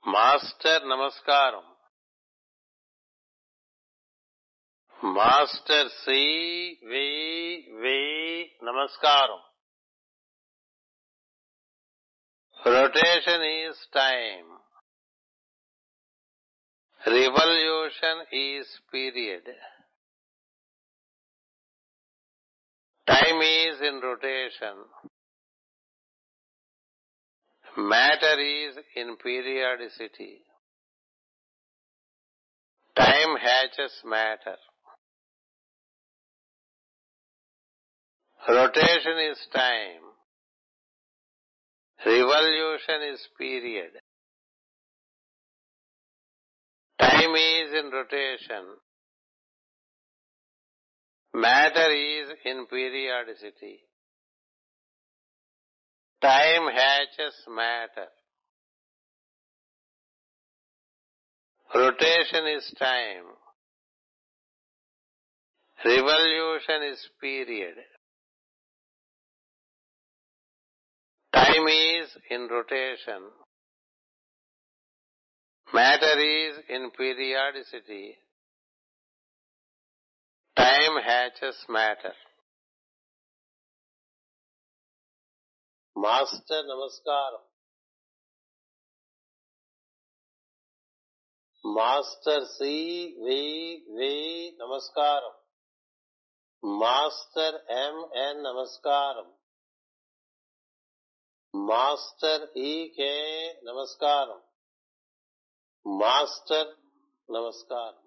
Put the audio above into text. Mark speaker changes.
Speaker 1: Master నమస్కారం. Master C నమస్కారం. Rotation is time, revolution is period. Time is in rotation, matter is in periodicity. Time hatches matter. Rotation is time, revolution is period. Time is in rotation, matter is in periodicity. Time hatches matter. Rotation is time. Revolution is period. Time is in rotation. Matter is in periodicity. Time hatches matter. Master నమస్కారం. Master C నమస్కారం. Master MN నమస్కారం. Master EK నమస్కారం. Master నమస్కారం.